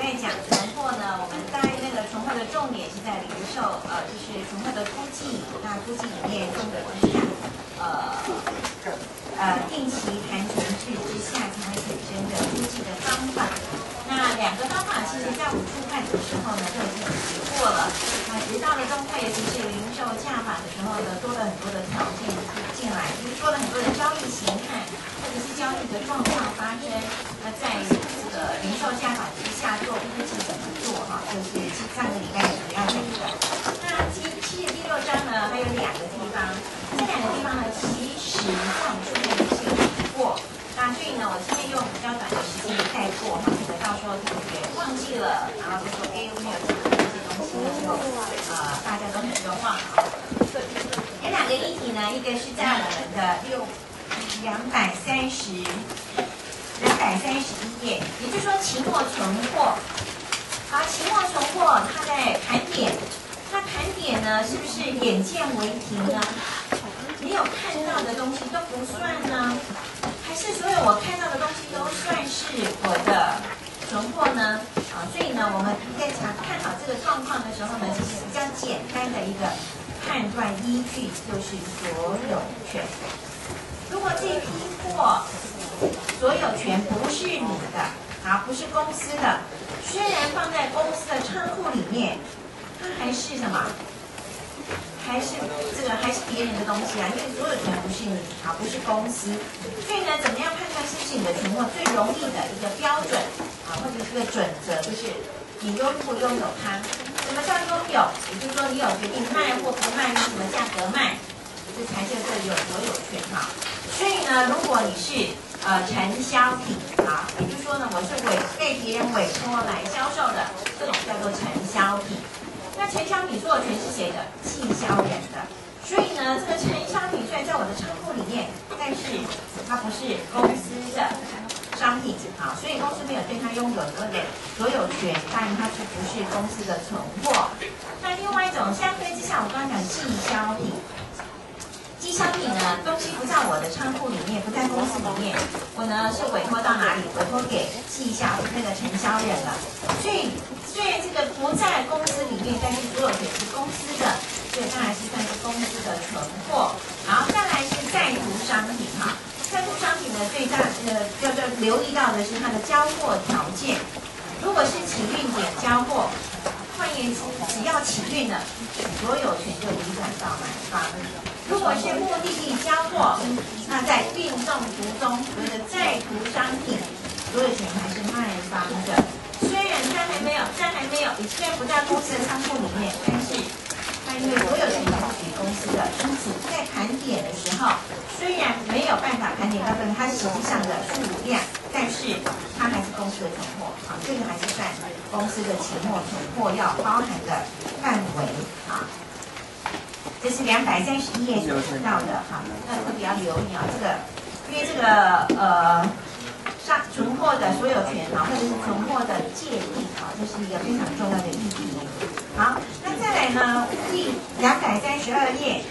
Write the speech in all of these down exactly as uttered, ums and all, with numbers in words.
拜讲存货呢，我们大概那个存货的重点是在零售，呃，就是存货的估计。那估计里面重点是讲，呃，呃，定期盘存制之下才会产生的估计的方法。那两个方法其实在五处看的时候呢，都已经提过了。那直到了动态，尤其是零售价法的时候呢，多了很多的条件进来，就是多了很多的交易形态，或者是交易的状况发生。那在这个零售价法之下做估计怎么做哈，就是上个礼拜主要讲的。那其其实第六章呢，还有两个地方，这两个地方呢，其实在我们书面也是有提过。那所以呢，我今天用比较短的时间带过哈，免得到时候同学忘记了，然后就说哎我没有讲这些东西的时候，呃，大家都很都忘了。有两个议题呢，一个是在我们的六两百三十两百三十一页，也就是说期末存货。好，期末存货它在盘点，它盘点呢是不是眼见为凭呢？你有看到的东西都不算呢？还是所有我看到的东西都算是我的存货呢？啊，所以呢，我们在查看好这个状况的时候呢，其实比较简单的一个判断依据就是所有权。如果这批货所有权不是你的，啊，不是公司的，虽然放在公司的仓库里面，它还是什么？还是这个还是别人的东西啊，因为所有权不是你，啊，不是公司，所以呢，怎么样判断是不是你的存货最容易的一个标准啊，或者是个准则，就是你拥不拥有它？什么叫拥有？也就是说，你有决定卖或不卖，用什么价格卖，这才叫做有所有权哈。所以呢，如果你是呃承销品啊，也就是说呢，我是委被别人委托来销售的，这种叫做承销品。那承销品所有权是谁的？契销人的。所以呢，这个承销品虽然在我的仓库里面，但是它不是公司的商品啊，所以公司没有对它拥有所有所有权，当然它就不是公司的存货。那另外一种相对之下，我刚刚讲绩销品。绩销品呢，东西不在我的仓库里面，不在公司里面，我呢是委托到哪里？委托给绩销那个承销人了。所以虽然这个不在公司里面，但是所有权是公司的，所以当然是算是公司的存货。然后再来是在途商品哈，在途商品呢最大呃要要留意到的是它的交货条件。如果是起运点交货，换言之，只要起运了，所有权就移转到买方。如果是目的地交货，那在运送途中，所谓的在途商品，所有权还是卖方的。虽然它还没有，它还没有，虽然不在公司的仓库里面，但是它因为所有权是属于公司的，因此在盘点的时候，虽然没有办法盘点到它实际上的数量，但是它还是公司的存货啊，这个还是算公司的期末存货要包含的范围啊。这是两百三十一页所提到的哈，那特别要留意啊，这个因为这个呃上存货的所有权啊，或者是存货的界定啊，这是一个非常重要的议题。好，那再来呢，第两百三十二页，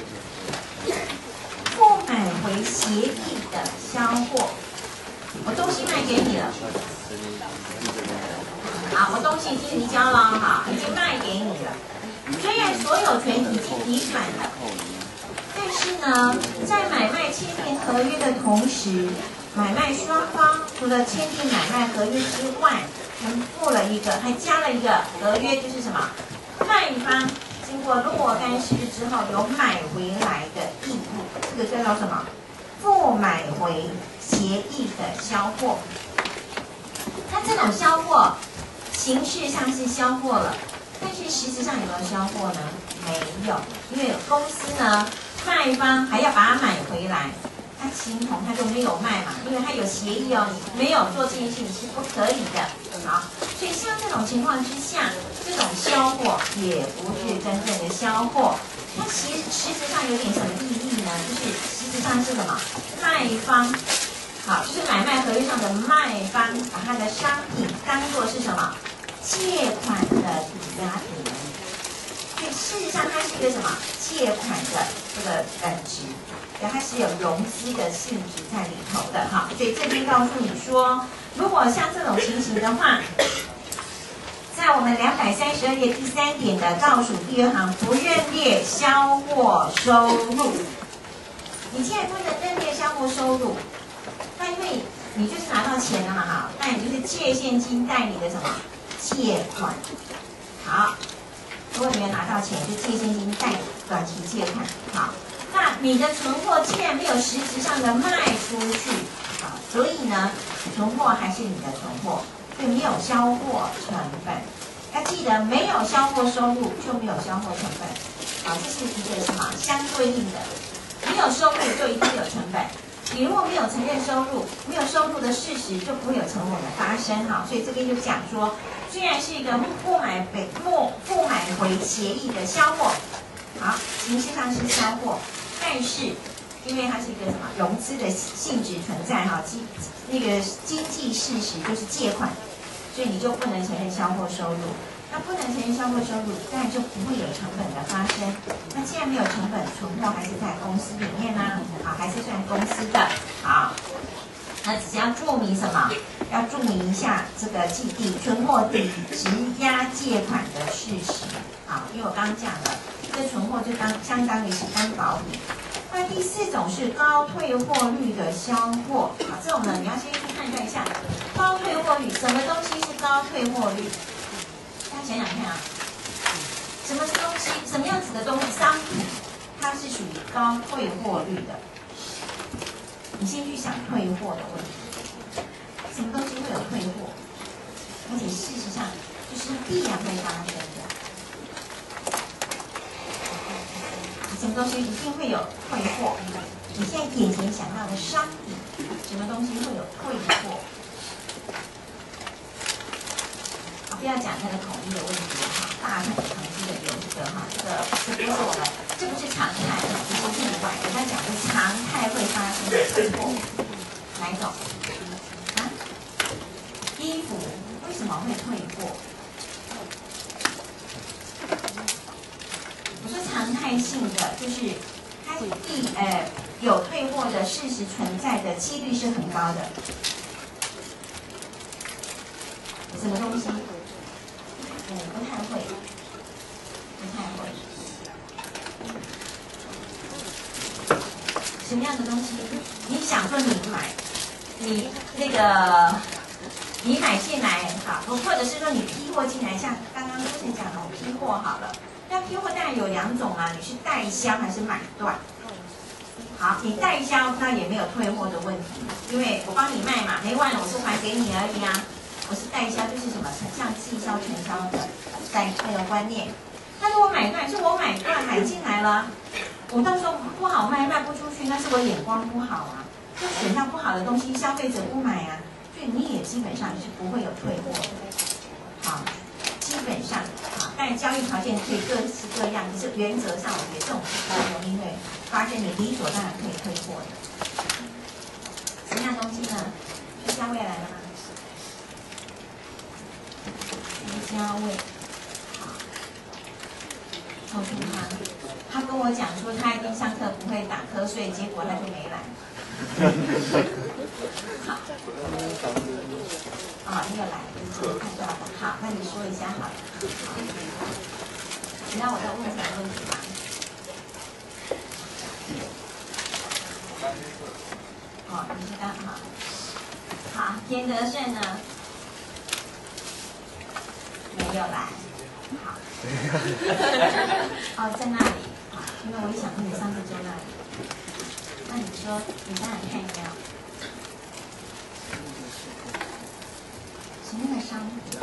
不买回协议的销货，我东西卖给你了，好，我东西已经移交了哈，已经卖给你了。虽然所有权已经移转了，但是呢，在买卖签订合约的同时，买卖双方除了签订买卖合约之外，还附了一个，还加了一个合约，就是什么？卖方经过若干事之后有买回来的义务，这个叫做什么？不买回协议的销货。那这种销货形式上是销货了。但是实质上有没有销货呢？没有，因为公司呢，卖方还要把它买回来，他形同他就没有卖嘛，因为他有协议哦，你没有做这件事情是不可以的。好，所以像这种情况之下，这种销货也不是真正的销货，它其实实质上有点什么意义呢？就是实质上是什么？卖方，好，就是买卖合约上的卖方，把他的商品当作是什么？借款的抵押品，所以事实上它是一个什么借款的这个本质，它是有融资的性质在里头的哈。所以这边告诉你说，如果像这种情形的话， 在我们两百三十二页第三点的倒数第二行，不认列销货收入。你既然不能认列销货收入，那因为你就是拿到钱了嘛，哈，那你就是借现金贷你的什么借款。好，如果你没有拿到钱，就借现金贷短期借款。好，那你的存货既然没有实质上的卖出去，啊，所以呢，存货还是你的存货。所以没有销货成本，要记得没有销货收入就没有销货成本，好，这是一个什么相对应的？没有收入就一定有成本，你如果没有承认收入，没有收入的事实就不会有成本的发生，哈，所以这边就讲说，虽然是一个不买回不不买回协议的销货，好，形式上是销货，但是因为它是一个什么融资的性质存在，哈，经那个经济事实就是借款。所以你就不能承认销货收入，那不能承认销货收入，当然就不会有成本的发生。那既然没有成本，存货还是在公司里面呢、啊，好，还是算公司的，好。那只要注明什么？要注明一下这个计抵存货抵质押借款的事实，好，因为我刚刚讲了，这存货就当相当于是担保品。那第四种是高退货率的销货，好，这种呢你要先去判断一下高退货率，什么东西是高退货率？大家想想看啊，什么东西，什么样子的东西商品，它是属于高退货率的？你先去想退货的问题，什么东西会有退货？而且事实上就是必然会发生的。什么东西一定会有退货？你现在眼前想到的商品，什么东西会有退货？不要讲那个统一的问题哈，大家很常记得有一个哈，这个这不是我们，这不是常态，这是例外。我在讲的常态会发生的退货，哪一种？啊？衣服为什么会退货？我说常态性的，就是它必呃有退货的事实存在的几率是很高的。什么东西？嗯，不太会，不太会。什么样的东西？你想说你买，你那个你买进来好，或者是说你批货进来，像刚刚之前讲的我批货好了。那批货当然有两种啊，你是代销还是买断？好，你代销那也没有退货的问题，因为我帮你卖嘛，没完了我是还给你而已啊。我是代销，就是什么像寄销、全销的代那个观念。但是我买断，是我买断买进来了，我到时候不好卖，卖不出去，那是我眼光不好啊，就选上不好的东西，消费者不买啊，所以你也基本上是不会有退货的。好，基本上啊，但交易条件可以各式各样，可是原则上我觉得这种是不容易会发生，你理所当然可以退货的。什么样东西呢？是价位来了吗？价位，好，抽出他，他跟我讲说他一定上课不会打瞌睡，结果他就没来。好，啊，你有来，你看到了，好，那你说一下好了。你让我再问什么问题吗？哦，你是刚好，好，田德胜呢？没有来，好。哦，在那里，好，因为我一想说你上次就那里，那你说你当然看一下，什么样的商品？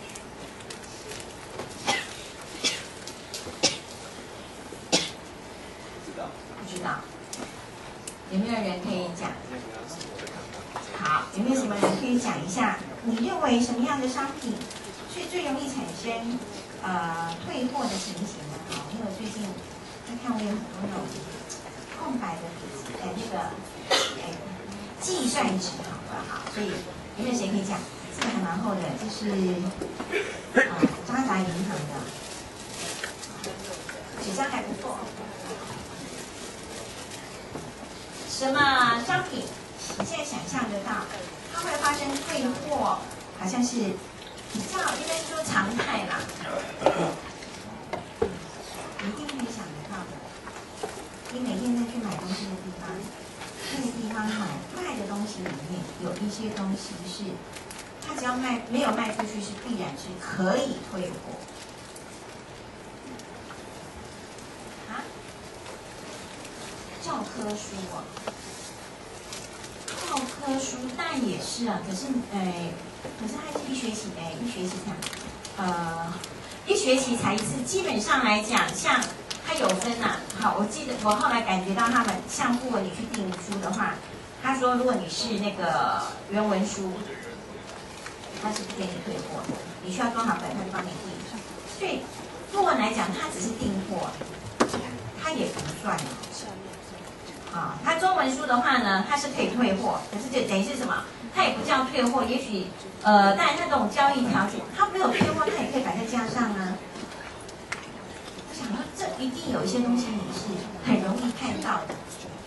不知道，有没有人可以讲？好，有没有什么人可以讲一下？你认为什么样的商品？是最容易产生呃退货的情形呢？好，因为我最近在看，我有很多那种空白的呃那个呃计算纸，好不好？所以有没有谁可以讲？这个还蛮厚的，这是啊、呃、渣打银行的，纸张还不错。什么商品？你现在想象得到，它会发生退货，好像是。比较应该是说常态他只要卖没有卖出去，是必然是可以退货。啊？教科书啊，教科书当然也是啊，可是哎，可是它是一学期哎，一学期才呃一学期才一次，基本上来讲，像它有分呐、啊。好，我记得我后来感觉到他们像如果你去订书的话。他说：“如果你是那个原文书，他是不给你退货的。你需要多少本，他就帮你订。所以中文来讲，它只是订货，它也不算。啊，它中文书的话呢，它是可以退货，可是就等于是什么？它也不叫退货。也许呃，但那种交易条件，它没有退货，它也可以摆在架上啊。我想说，这一定有一些东西你是很容易看到的。”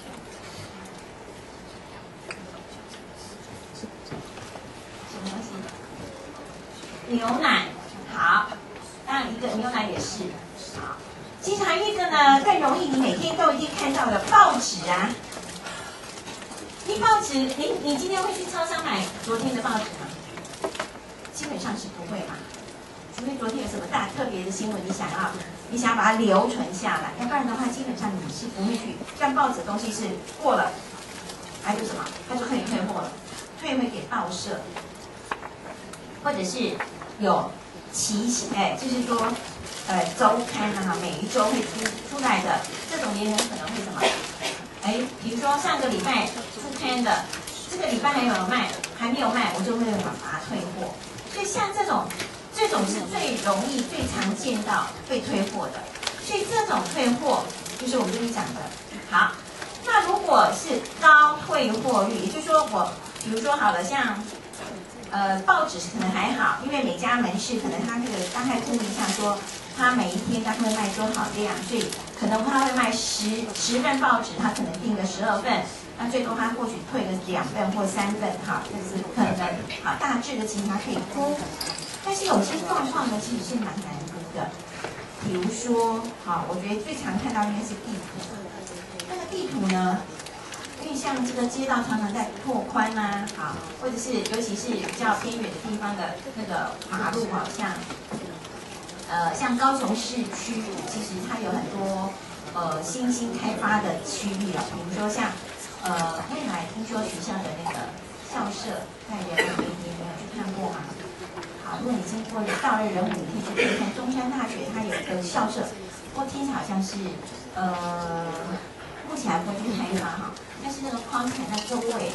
牛奶好，当然一个牛奶也是好。经常一个呢更容易，你每天都一定看到的报纸啊。你报纸，你你今天会去超商买昨天的报纸吗？基本上是不会嘛，除非昨天有什么大特别的新闻，你想要你想要把它留存下来，要不然的话，基本上你是不会去。像报纸的东西是过了，还有什么，它就可以退货了，退回给报社，或者是。有期哎，就是说，呃，周刊啊，每一周会出出来的这种也很可能会什么？哎，比如说上个礼拜出刊的，这个礼拜还有卖，还没有卖，我就会把它退货。所以像这种，这种是最容易、最常见到被退货的。所以这种退货就是我们这里讲的。好，那如果是高退货率，也就是说我，比如说好了，像。呃，报纸可能还好，因为每家门市可能它这个大概估一下说，它每一天大概会卖多少量，所以可能它会卖十十份报纸，它可能订个十二份，那最多它或许退个两份或三份，哈，这是可能，好，大致的其实它可以估，但是有些状况呢其实是蛮难估的，比如说，好，我觉得最常看到应该是地图，那个地图呢？因为像这个街道常常在拓宽啊，好，或者是尤其是比较偏远的地方的那个马路啊，像呃像高雄市区，其实它有很多呃新兴开发的区域啊，比如说像呃未来听说学校的那个校舍在仁武，你没有去看过吗？好，如果你经过到了仁武，你可以去看看中山大学，它有一个校舍，不过听起来好像是呃目前还不会去开发哈。但是那个框材在周围，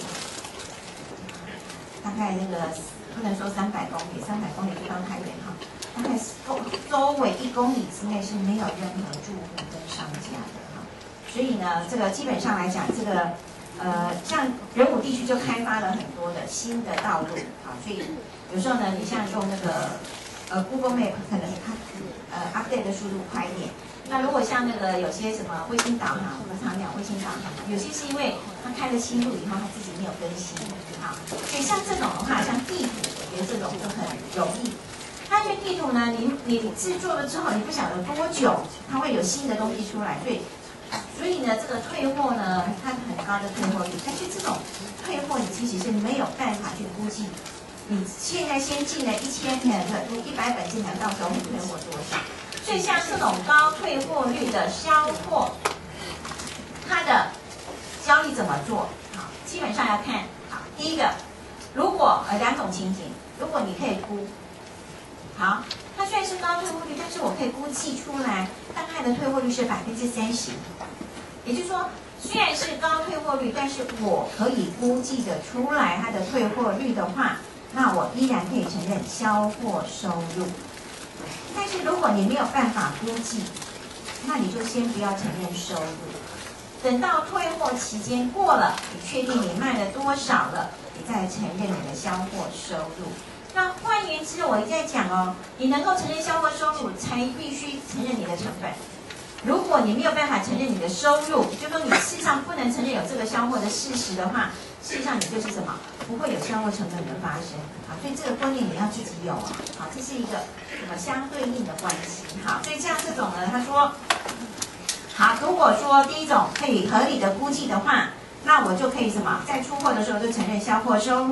大概那个不能说三百公里，三百公里不到太远哈，大概周周围一公里之内是没有任何住户跟商家的哈。所以呢，这个基本上来讲，这个呃，像仁武地区就开发了很多的新的道路啊，所以有时候呢，你像用那个呃 Google Map 可能它呃 update 的速度快一点。那如果像那个有些什么卫星导航，我们常讲卫星导航，有些是因为他开了新路以后，他自己没有更新，好，所以像这种的话，像地图，我觉得这种就很容易。那这地图呢，你你制作了之后，你不晓得多久，它会有新的东西出来，所以所以呢，这个退货呢，它很高的退货率，但是这种退货你其实是没有办法去估计，你现在先进了一千本，如一百本进来，到时候会退货多少？所以像这种高退货率的销货，它的交易怎么做？好，基本上要看，好，第一个，如果呃两种情景，如果你可以估，好，它虽然是高退货率，但是我可以估计出来，大概的退货率是百分之三十，也就是说，虽然是高退货率，但是我可以估计的出来它的退货率的话，那我依然可以承认销货收入。但是如果你没有办法估计，那你就先不要承认收入。等到退货期间过了，你确定你卖了多少了，你再承认你的销货收入。那换言之，我一直在讲哦，你能够承认销货收入，才必须承认你的成本。如果你没有办法承认你的收入，就说你事实上不能承认有这个销货的事实的话，事实上你就是什么，不会有销货成本的发生。好，所以这个观念你要自己有啊。好，这是一个什么相对应的关系。好，所以像这种呢，他说，好，如果说第一种可以合理的估计的话，那我就可以什么，在出货的时候就承认销货收入。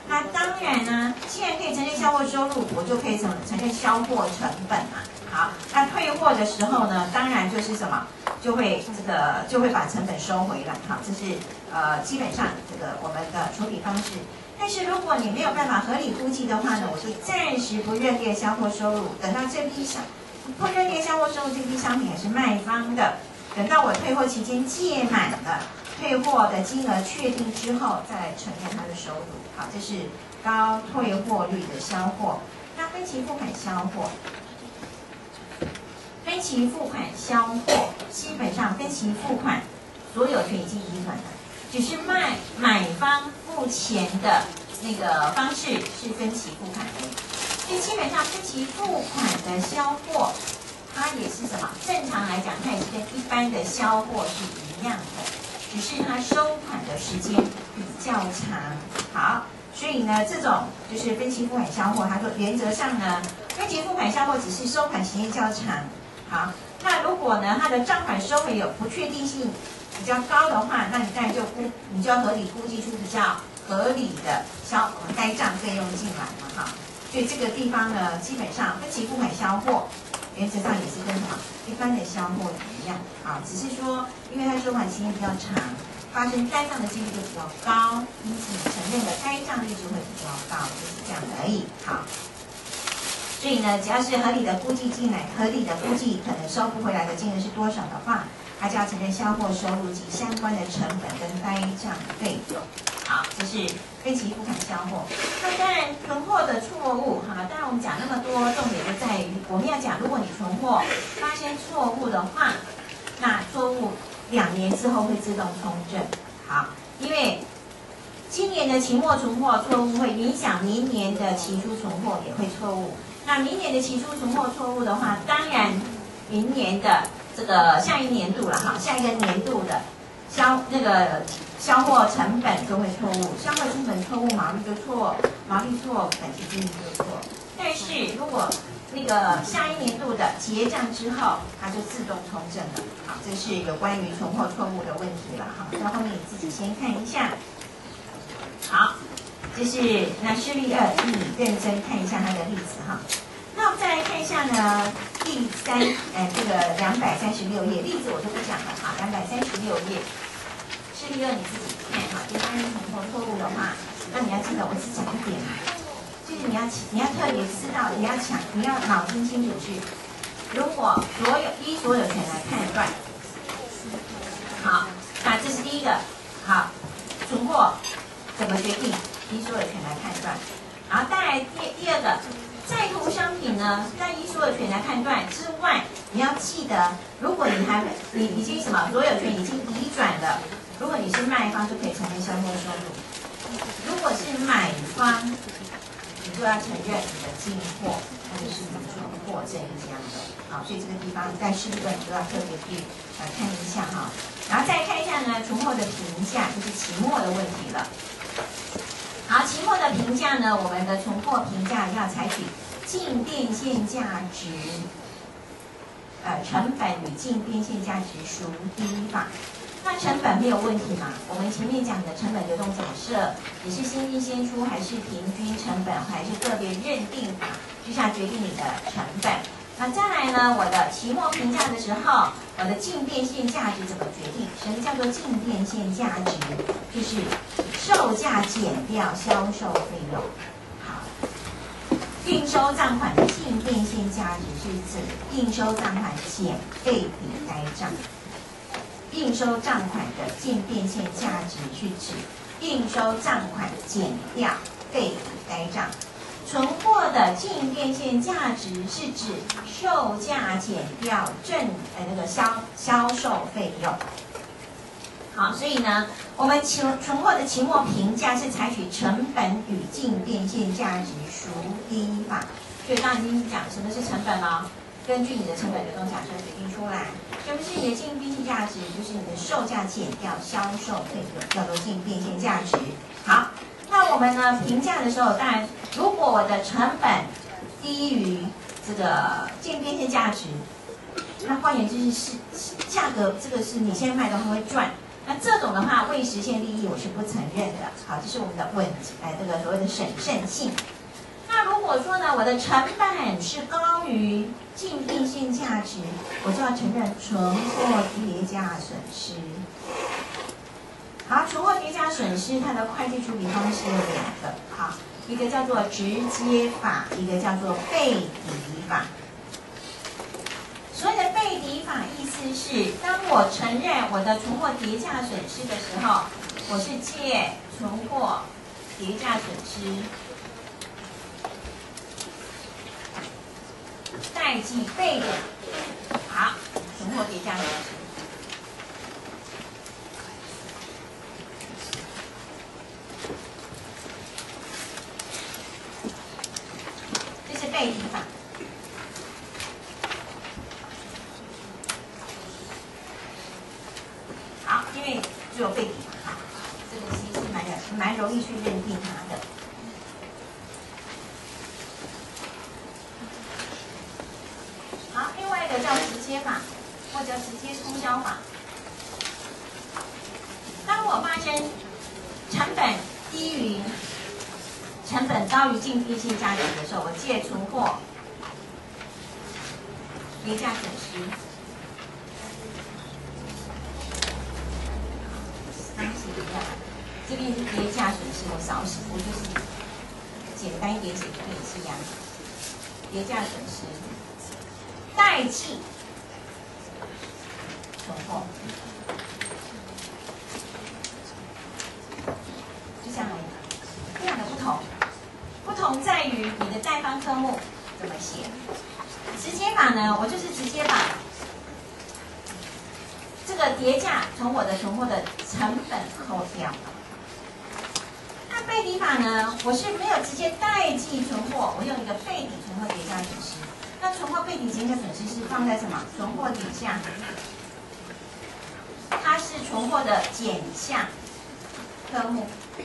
那当然呢，既然可以承认销货收入，我就可以承承认销货成本嘛。好，那退货的时候呢，当然就是什么，就会这个就会把成本收回来。好，这是呃基本上这个我们的处理方式。但是如果你没有办法合理估计的话呢，我就暂时不认列销货收入，等到这批商不认列销货收入这批商品也是卖方的，等到我退货期间届满了，退货的金额确定之后，再来承认它的收入。好，这是高退货率的销货。那分期付款销货。分期付款销货，基本上分期付款所有权已经移转了，只是卖买方付钱的那个方式是分期付款而已。所以基本上分期付款的销货，它也是什么？正常来讲，它也是跟一般的销货是一样的，只是它收款的时间比较长。好，所以呢，这种就是分期付款销货，它说原则上呢，分期付款销货只是收款时间较长。好，那如果呢，它的账款收回有不确定性比较高的话，那你当然就估，你就要合理估计出比较合理的销该账费用进来嘛，哈。所以这个地方呢，基本上分期付款销货，原则上也是跟什么一般的销货一样啊，只是说因为它收款期间比较长，发生该账的几率就比较高，因此你承认的该账率就会比较高，就是这样而已。好。所以呢，只要是合理的估计进来，合理的估计可能收不回来的金额是多少的话，它就要承认销货收入及相关的成本跟该账费用。好，这是分期付款销货。那当然，存货的错误，哈，当然我们讲那么多，重点就在于我们要讲，如果你存货发生错误的话，那错误两年之后会自动通正。好，因为今年的期末存货错误会影响明年的期初存货也会错误。那明年的期初存货错误的话，当然明年的这个下一年度了哈，下一个年度的销那个销货成本就会错误，销货成本错误，毛利就错，毛利错，本期净利就错。但是如果那个下一年度的结账之后，它就自动通正了。好，这是有关于存货错误的问题了哈。到后面你自己先看一下。好。就是那示例二，你认真看一下它的例子哈。那我们再来看一下呢，第三，呃，这个两百三十六页，例子我就不讲了哈。两百三十六页，示例二你自己看哈。第三存货错误的话，那你要记得我只讲一点，就是你要你要特别知道，你要强，你要脑筋清楚去。如果所有依所有权来判断，好，那这是第一个，好，存货怎么决定？依所有权来判断，然后再来第第二个，在途商品呢，在依所有权来判断之外，你要记得，如果你还你已经什么所有权已经移转了，如果你是卖方就可以承认销货收入，如果是买方，你就要承认你的进货或者是你存货这一项的。好，所以这个地方在示例二你都要特别去呃看一下哈，然后再看一下呢存货的评价，就是期末的问题了。好，期末的评价呢，我们的存货评价要采取净变现价值，呃，成本与净变现价值孰低法。那成本没有问题嘛？我们前面讲的成本流动假设，也是先进先出，还是平均成本，还是个别认定法，就下决定你的成本。那再来呢，我的期末评价的时候，我的净变现价值怎么决定？什么叫做净变现价值？就是售价减掉销售费用。好，应收账款的净变现价值是指应收账款减费比该账。应收账款的净变现价值是指应收账款减掉费比该账。存货的净变现价值是指售价减掉正呃那个销销售费用。好，所以呢，我们期存货的期末评价是采取成本与净变现价值孰低法。所以刚刚已经讲什么是成本了，根据你的成本流动假设决定出来。什么是你的净变现价值？就是你的售价减掉销售费用，叫做净变现价值。好。那我们呢评价的时候，当然，如果我的成本低于这个净变现价值，那换言之是是价格，这个是你现在卖的话会赚， 那这种的话，未实现利益我是不承认的。好，这是我们的稳，哎，这个所谓的审慎性。那如果说呢，我的成本是高于净变现价值，我就要承认存货跌价损失。好，存货跌价损失，它的会计处理方式有两个，好，一个叫做直接法，一个叫做背抵法。所谓的背抵法，意思是当我承认我的存货跌价损失的时候，我是借存货跌价损失代记背的，好，存货跌价损失。这是背抵法。好，因为只有背抵法，这个其实蛮蛮容易去认定它的。好，另外一个叫直接法，或者直接冲销法。当我发生成本低于成本高于净变现价值的时候，我借存货跌价损失。刚写一样，这边是跌价损失，我少写，我就是简单一点写，这边也是一样，跌价损失。代记存货，就这样而已，非常的不同。不同在于你的贷方科目怎么写。直接法呢，我就是直接把这个跌价从我的存货的成本扣掉。那背抵法呢，我是没有直接代记存货，我用一个背抵存货跌价损失。那存货背抵减价损失是放在什么？存货底下，它是存货的减项科目。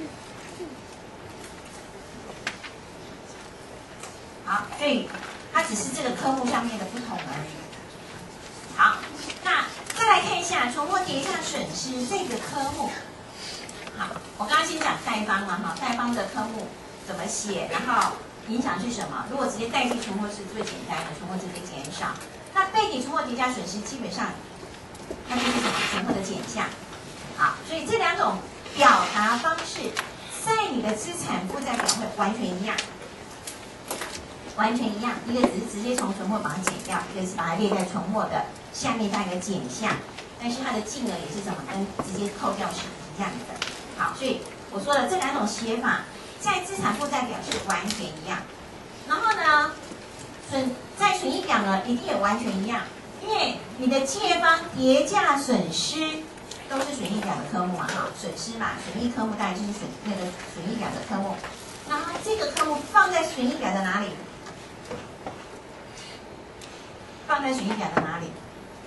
好，所以它只是这个科目上面的不同而已。好，那再来看一下存货跌价损失这个科目。好，我刚刚先讲贷方嘛，哈，贷方的科目怎么写，然后影响是什么？如果直接代记存货是最简单的，存货直接减少。那背抵存货跌价损失基本上它就是什么？存货的减项。好，所以这两种表达方式在你的资产负债表会完全一样，完全一样。一个只是直接从存货把它减掉，一个是把它列在存货的下面加一个减项，但是它的净额也是什么？跟直接扣掉是一样的。好，所以我说的这两种写法在资产负债表是完全一样。然后呢，损在损益表呢一定也完全一样，因为你的借方跌价损失都是损益表的科目嘛，哈，损失嘛，损益科目当然就是损那个损益表的科目。然后这个科目放在损益表的哪里？放在损益表的哪里？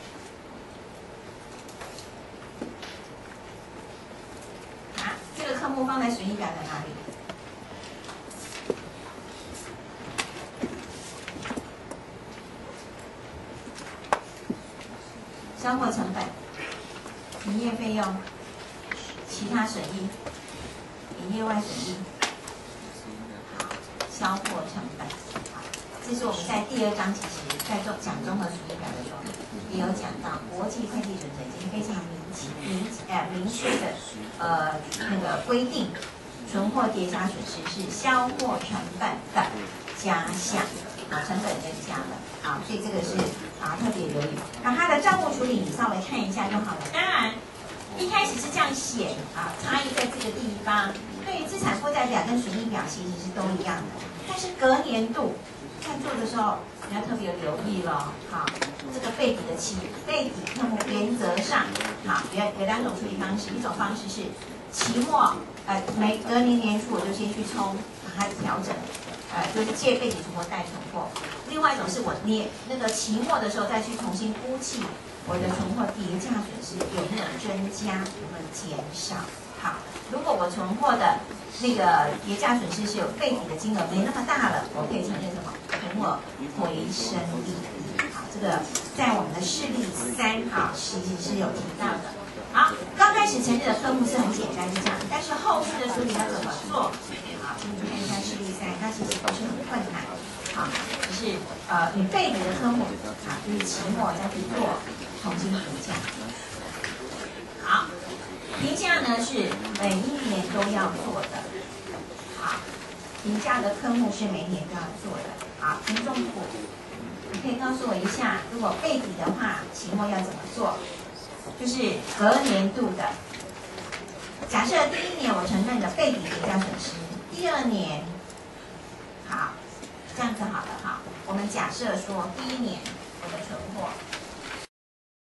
啊，这个科目放在损益表的哪里？销货成本、营业费用、其他损益、营业外损益。好，销货成本。好，这是我们在第二章其实在做讲综合损益表的时候也有讲到，国际会计准则已经非常明明呃明确的呃那个规定，存货跌价损失是销货成本的加项。啊，成本增加了，啊，所以这个是啊特别留意。那它的账务处理你稍微看一下就好了。当然，一开始是这样写啊，差异在这个地方。对于资产负债表跟损益表其实是都一样的，但是隔年度在做的时候你要特别留意了。好，这个背抵的期背抵科目原则上，好有有两种处理方式，一种方式是期末呃每隔年年初我就先去冲，把它调整。呃，就是借背抵存货代存货。另外一种是我捏那个期末的时候再去重新估计我的存货跌价损失有没有增加，有没有减少。好，如果我存货的那个跌价损失是有背抵的金额没那么大了，我可以承认什么？存货回升利益。好，这个在我们的事例三哈其实是有提到的。 好，刚开始成立的科目是很简单，就这样，但是后续的处理要怎么做？好，你看一下示例三，那其实不是很困难。好，只是呃，你背底的科目啊，就是期末再去做重新评价。好，评价呢是每一年都要做的。好，评价的科目是每一年都要做的。好，评重谱，你可以告诉我一下，如果背底的话，期末要怎么做？就是隔年度的。假设第一年我承认的背底评价损失，第二年，好，这样子好了哈。我们假设说第一年我的存货。